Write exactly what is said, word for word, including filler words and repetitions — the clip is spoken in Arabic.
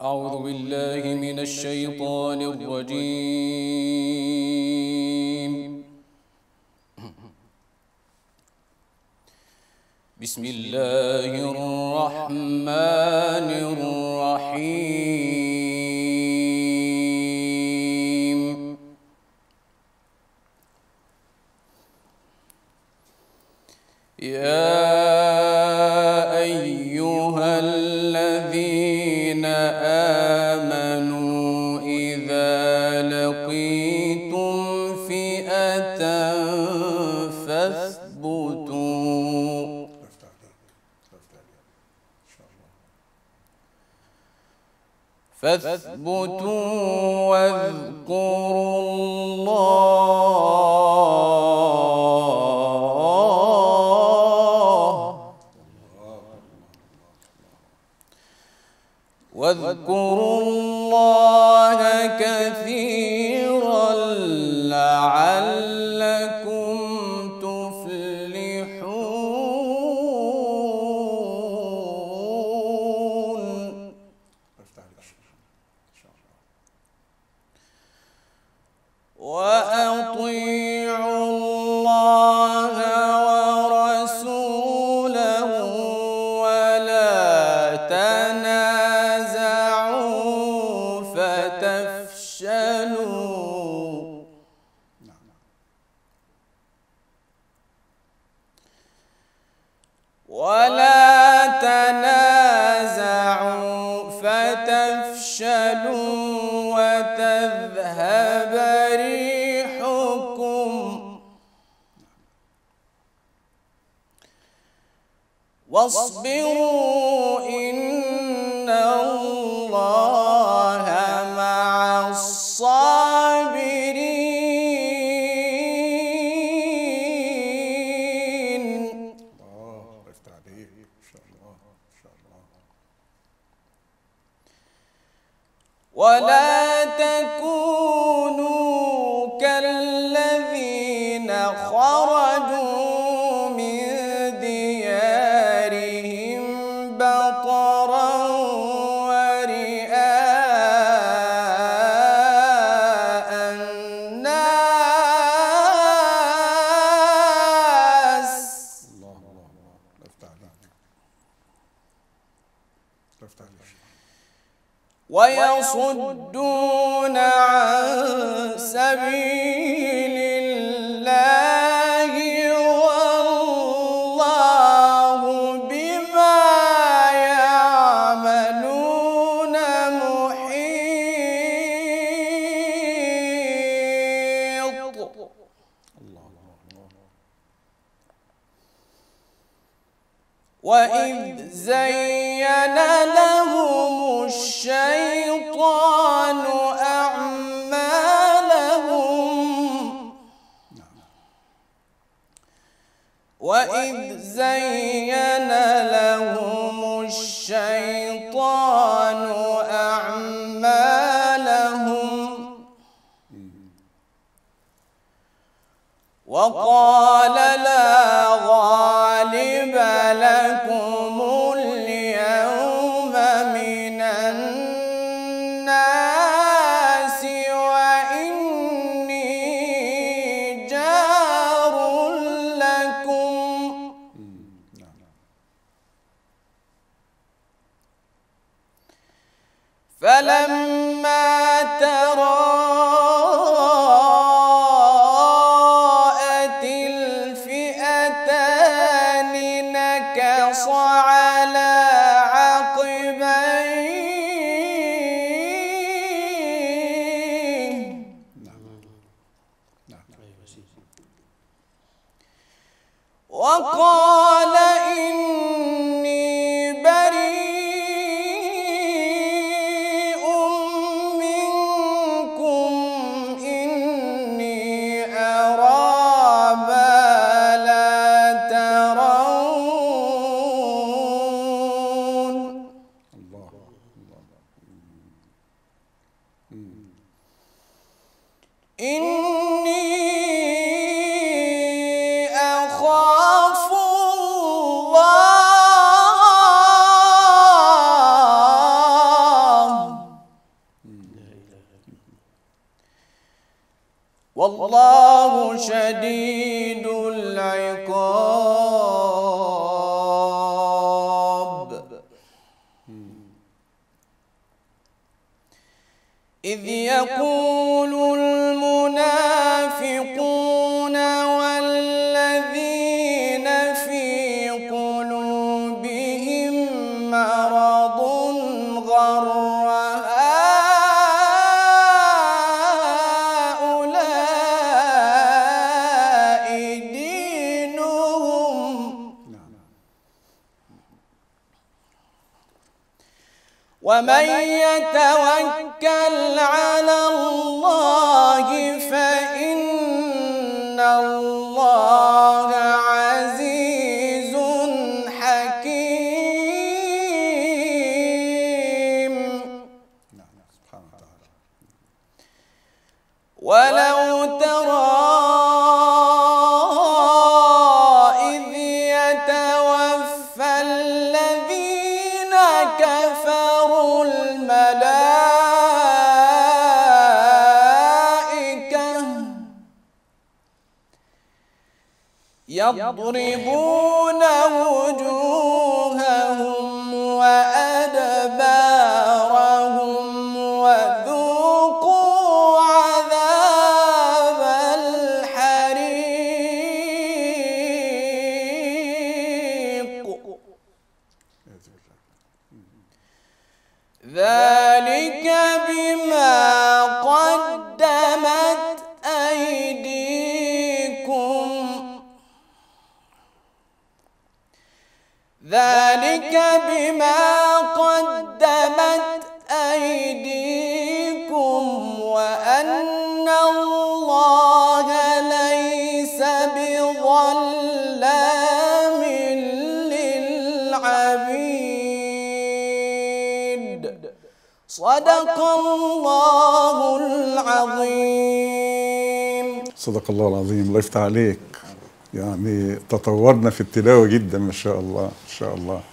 أعوذ بالله من الشيطان الرجيم. بسم الله الرحمن الرحيم. يا أيها الذين آمنوا إذا لقيتم فئة فاثبتوا فاثبتوا واذكروا الله واذكروا الله كثيرا لعلكم تفلحون. وأطيعوا الله ورسوله ولا تنازعوا فتفشلوا ولا تنازعوا فتفشلوا وتذهب ريحكم واصبروا إن الله مع الصابرين. الله يفتح عليك إن شاء الله إن شاء الله. ولا تكونوا كالذين خرجوا من ديارهم بطرا ورئاء الناس. الله الله الله يفتح عليك يفتح عليك. ويصدون عن سبيل الله والله بما يعملون محيط. الله الله. وإذ زين لهم الشيطان أعمالهم وإذ زين لهم الشيطان أعمالهم وقال لا غالب لكم اليوم من الناس وإني جار لكم فلما تراءت الفئتان نكص على عقبيه وقال إني بريء منكم إني أرى ما لا ترون. الله الله. إني أخاف والله شديد العقاب. إذ يقول المنافقون والذين في قلوبهم مرض غر هؤلاء دينهم ومن يتوكل على الله فإن الله عزيز حكيم. سبحانه وتعالى. ولو ترى إذ يتوفى الذين كفروا الملائكة يضربون وجوههم وأدبارهم وذوقوا عذاب الحريق. ذلك بما قدمت أيديكم ذلك بما قدمت أيديكم وأن الله ليس بظلام للعبيد. صدق الله العظيم. صدق الله العظيم. الله يفتح عليك. يعني تطورنا في التلاوة جدا ما شاء الله، ما شاء الله.